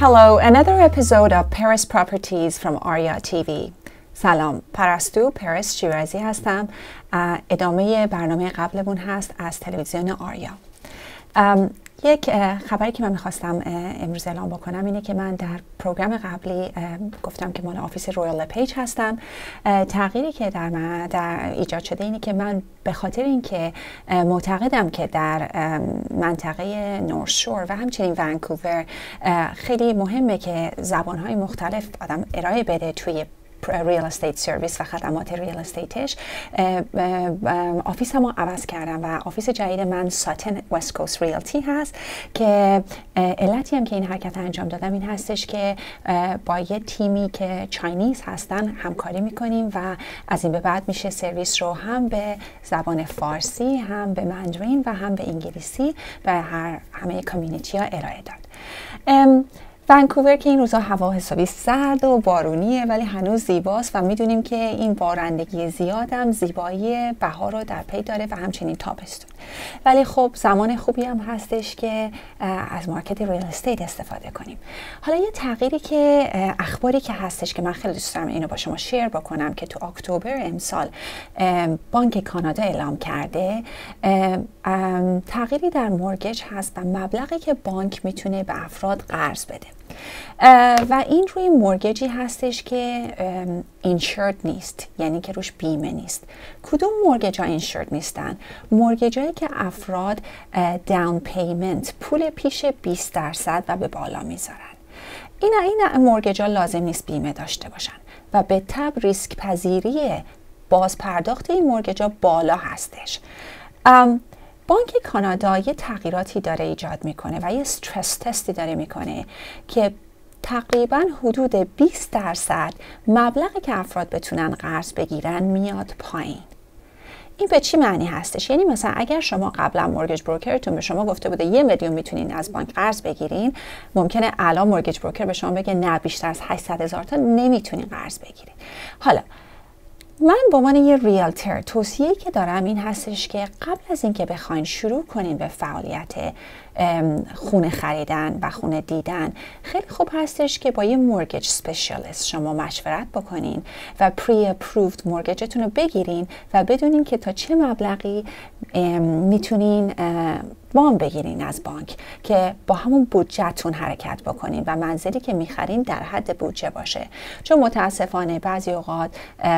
Hello, another episode of Paris Properties from Arya TV. سلام، پرستو پرس شیرازی هستم. ادامه برنامه قبلمون هست از تلویزیون آریا. یک خبری که من میخواستم امروز اعلام بکنم اینه که من در پروگرام قبلی گفتم که مال آفیس رویال لپیج هستم. تغییری که در ایجاد شده اینه که من به خاطر اینکه معتقدم که در منطقه نورث شور و همچنین ونکوور خیلی مهمه که زبانهای مختلف آدم ارائه بده توی ریال استیت سرویس و خدمات ریال استیتش، آفیس هم عوض کردم و آفیس جدید من ساتن وست کوست ریالتی هست که علتی هم که این حرکت انجام دادم این هستش که با یه تیمی که چاینیز هستن همکاری میکنیم و از این به بعد میشه سرویس رو هم به زبان فارسی، هم به مندرین و هم به انگلیسی و همه کامیونیتی ها ارائه داد. ونکوور که این روزا هوا حسابی سرد و بارونیه ولی هنوز زیباست و میدونیم که این بارندگی زیادم زیبایی بهار رو در پی داره و همچنین تابستون. ولی خب زمان خوبی هم هستش که از مارکت ریال استیت استفاده کنیم. حالا یه تغییری که اخباری که هستش که من خیلی دوست دارم اینو با شما شیر بکنم که تو اکتبر امسال بانک کانادا اعلام کرده، تغییری در مورگج هست و مبلغی که بانک میتونه به افراد قرض بده و این روی مورگجی هستش که اینشورد نیست، یعنی که روش بیمه نیست. کدوم مورگج ها اینشورد نیستن؟ مورگج هایی که افراد داون پیمنت پول پیش 20% و به بالا میذارن. این مورگج ها لازم نیست بیمه داشته باشن و به تبع ریسک پذیری باز پرداخت این مورگج ها بالا هستش. بانک کانادا یه تغییراتی داره ایجاد میکنه و یه استرس تستی داره میکنه که تقریبا حدود 20% مبلغی که افراد بتونن قرض بگیرن میاد پایین. این به چی معنی هستش؟ یعنی مثلا اگر شما قبلا مورگج بروکرتون به شما گفته بوده 1 میلیون میتونین از بانک قرض بگیرین، ممکنه الان مورگج بروکر به شما بگه نه، بیشتر از 800,000 تا نمیتونین قرض بگیرین. حالا من به عنوان یه ریالتر توصیه‌ای که دارم این هستش که قبل از اینکه بخواین شروع کنین به فعالیت خونه خریدن و خونه دیدن، خیلی خوب هستش که با یه مورگج اسپشیالیست شما مشورت بکنین و پری اپروفد مورگجتون رو بگیرین و بدونین که تا چه مبلغی میتونین وام بگیرین از بانک که با همون بودجهتون حرکت بکنین و منزلی که میخرین در حد بودجه باشه. چون متاسفانه بعضی اوقات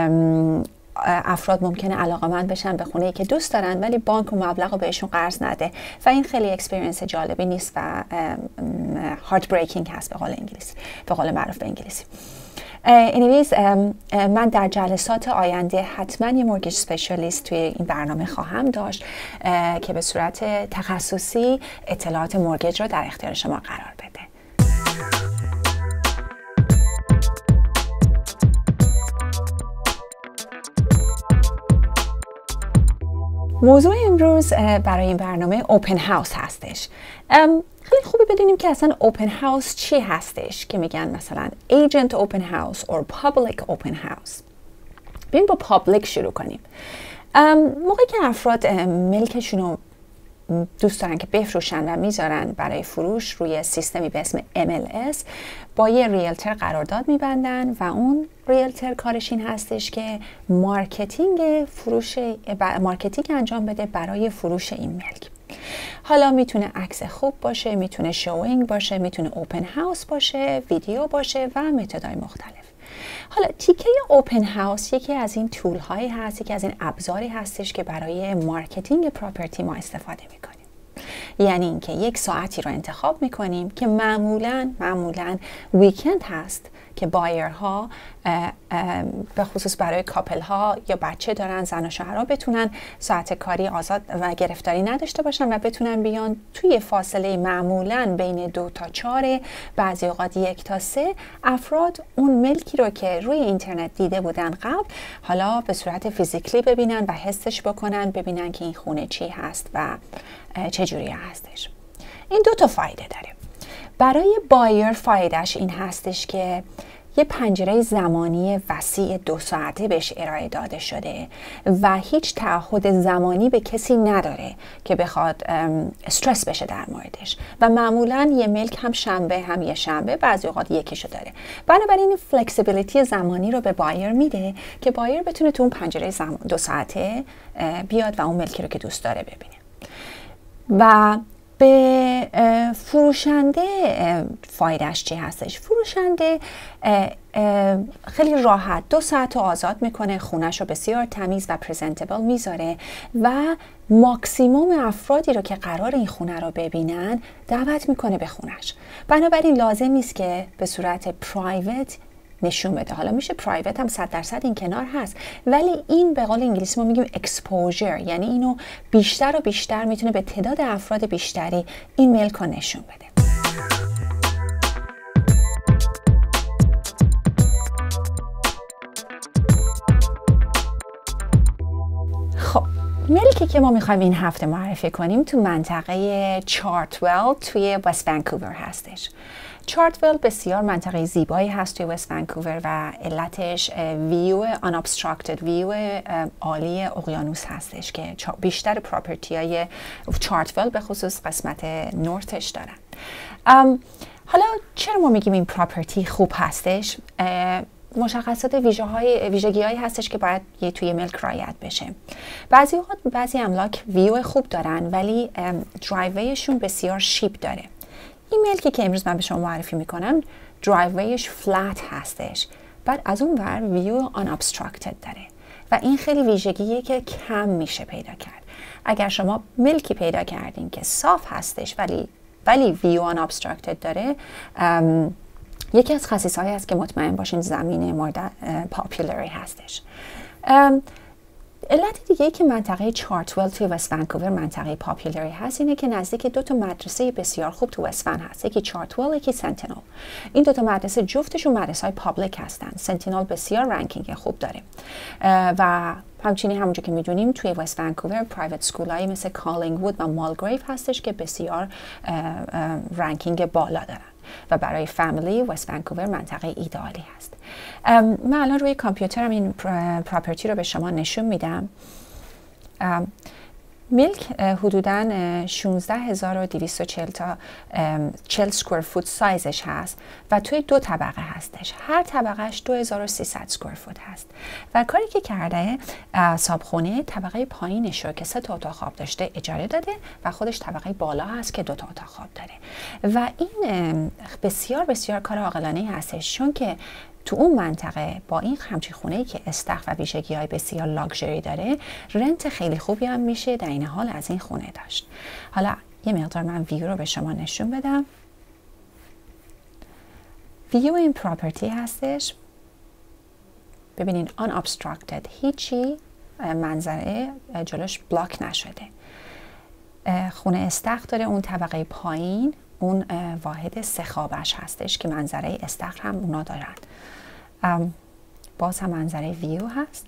افراد ممکنه علاقه‌مند بشن به خونه‌ای که دوست دارن ولی بانک و مبلغ رو بهشون قرض نده و این خیلی اکسپریانس جالبی نیست و هارت بریکینگ هست به قول انگلیسی، به قول معروف به انگلیسی. anyways من در جلسات آینده حتما یه مورگج اسپشیالیست توی این برنامه خواهم داشت که به صورت تخصصی اطلاعات مورگج رو در اختیار شما قرار بده. موضوع امروز برای این برنامه اوپن هاوس هستش. خیلی خوبه بدونیم که اصلا اوپن هاوس چی هستش که میگن مثلا ایجنت اوپن هاوس or public اوپن هاوس. بیایم با پابلیک شروع کنیم. موقعی که افراد ملکشون رو دوست دارن که بفروشن و میذارن برای فروش روی سیستمی به اسم MLS، با یه ریلتر قرارداد میبندن و اون ریلتر کارش این هستش که مارکتینگ انجام بده برای فروش این ملک. حالا میتونه عکس خوب باشه، میتونه شوینگ باشه، میتونه اوپن هاوس باشه، ویدیو باشه و متدهای مختلف. حالا تیکه اوپن هاوس یکی از این تول هایی هست، یکی از این ابزاری هستش که برای مارکتینگ پراپرتی ما استفاده میکنیم. یعنی اینکه یک ساعتی رو انتخاب میکنیم که معمولاً ویکند هست که بایرها به خصوص برای کاپل ها یا بچه دارن، زن و شوهرها بتونن ساعت کاری آزاد و گرفتاری نداشته باشن و بتونن بیان توی فاصله معمولاً بین 2 تا 4، بعضی اوقات 1 تا 3 افراد اون ملکی رو که روی اینترنت دیده بودن قبل حالا به صورت فیزیکلی ببینن و حسش بکنن، ببینن که این خونه چی هست و چه جوری هستش. این 2 تا فایده داره. برای بایر فایدهش این هستش که یه پنجره زمانی وسیع 2 ساعته بهش ارائه داده شده و هیچ تعهد زمانی به کسی نداره که بخواد استرس بشه در موردش و معمولا یه ملک هم شنبه هم یه شنبه، بعضی اوقات یکیشو داره. بنابراین این فلکسیبیلیتی زمانی رو به بایر میده که بایر بتونه تو اون پنجره 2 ساعته بیاد و اون ملکی رو که دوست داره ببینه. و به فروشنده فایدهش چی هستش؟ فروشنده خیلی راحت 2 ساعت رو آزاد میکنه، خونش رو بسیار تمیز و پرزنتبل میذاره و ماکسیموم افرادی رو که قرار این خونه رو ببینن دعوت میکنه به خونش. بنابراین لازم نیست که به صورت پرایوت نشون بده. حالا میشه پرایوت هم 100% این کنار هست، ولی این به قول انگلیسی ما میگیم اکسپوژر، یعنی اینو بیشتر و بیشتر میتونه به تعداد افراد بیشتری این ملک رو نشون بده. خب ملکی که ما میخوایم این هفته معرفی کنیم تو منطقه چارتویل توی وست ونکوور هستش. چارتویل بسیار منطقه زیبایی هست توی وست ونکوور و علتش ویو unobstructed ویو عالی اقیانوس هستش که بیشتر پراپرتی های چارتویل به خصوص قسمت نورتش دارن. حالا چرا ما میگیم این پراپرتی خوب هستش؟ مشخصات ویژگی هایی هستش که باید توی ملک رعایت بشه. بعضی املاک ویو خوب دارن ولی درایویشون بسیار شیب داره. این ملکی که امروز من به شما معرفی میکنم درایویش فلت هستش، بعد از اون ور ویو unobstructed داره و این خیلی ویژگیه که کم میشه پیدا کرد. اگر شما ملکی پیدا کردین که صاف هستش ولی ویو unobstructed داره، یکی از خصیصه‌هایی هست که مطمئن باشین زمین مورد پاپولری هستش. علت دیگه که منطقه چارتویل توی وست ونکوور منطقه پاپولری هست اینه که نزدیک 2 تا مدرسه بسیار خوب تو وست ون هست، یکی چارتویل یکی سنتینل. این 2 تا مدرسه جفتشون مدرسه‌های پابلیک هستن. سنتینل بسیار رنکینگ خوب داره و همچنین همونجور که میدونیم توی وست ونکوور پرایوت سکولایی مثل کالینگوود و مالگریو هستش که بسیار رنکینگ بالا دارن و برای فامیلی وست ونکوور منطقه ایدئالی هست. من الان روی کامپیوترم این پراپرتی رو به شما نشون میدم. ملک حدوداً 16240 تا 40 سکوئر فوت سایزش هست و توی 2 طبقه هستش. هر طبقهش 2300 سکوئر فوت هست و کاری که کرده صابخونه طبقه پایینش رو که 3 تا اتاق خواب داشته اجاره داده و خودش طبقه بالا هست که 2 تا اتاق خواب داره و این بسیار بسیار کار عاقلانه هستش، چون که تو اون منطقه با این همچین خونه‌ای که استخر و ویژگی‌های بسیار لاکچری داره، رنت خیلی خوبی هم میشه در این حال از این خونه داشت. حالا یه مقدار من ویو رو به شما نشون بدم. ویو این پراپرتی هستش، ببینین unobstructed، هیچی منظره جلوش بلاک نشده. خونه استخر داره، اون طبقه پایین اون واحد 3 خوابش هستش که منظره استخر هم اونا دارن. باز هم منظره ویو هست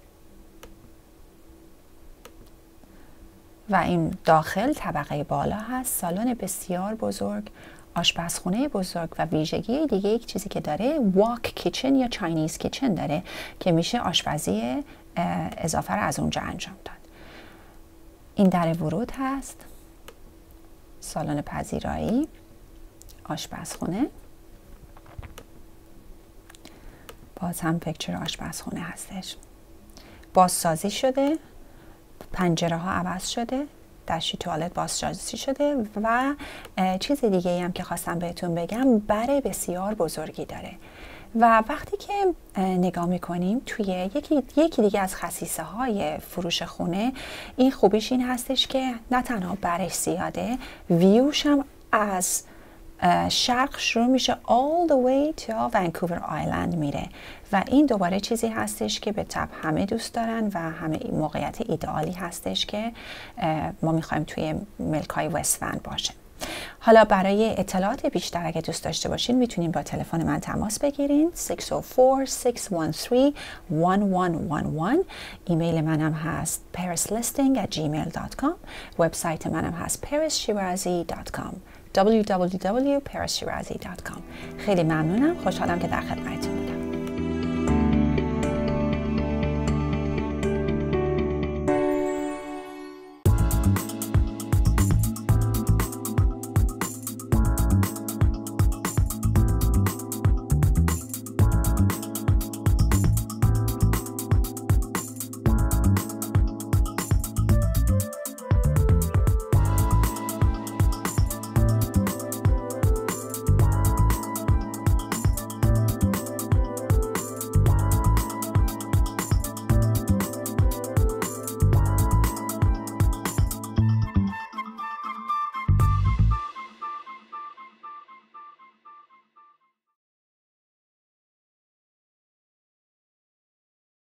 و این داخل طبقه بالا هست، سالن بسیار بزرگ، آشپزخونه بزرگ و ویژگی دیگه یک چیزی که داره واک کیچن یا چاینیز کیچن داره که میشه آشپزی اضافه رو از اونجا انجام داد. این در ورود هست، سالن پذیرایی، آشپزخونه، باز هم پکچر آشپزخونه هستش. بازسازی شده، پنجره ها عوض شده، دشتی توالت بازسازی شده و چیز دیگه هم که خواستم بهتون بگم، بر بسیار بزرگی داره و وقتی که نگاه میکنیم توی یکی دیگه از خصیصه های فروش خونه، این خوبیش این هستش که نه تنها برش زیاده، ویوش هم از شرق شروع میشه all the way to ونکوور آیلند میره و این دوباره چیزی هستش که به طب همه دوست دارن و همه موقعیت ایدئالی هستش که ما میخوایم توی ملکای وست ون باشه. حالا برای اطلاعات بیشتر اگه دوست داشته باشین میتونین با تلفن من تماس بگیرین 604-613-1111. ایمیل منم هست parislisting@gmail.com. وبسایت منم هست parisshirazi.com www.parisshirazi.com. خیلی ممنونم، خوشحالم که در خدمتتونم.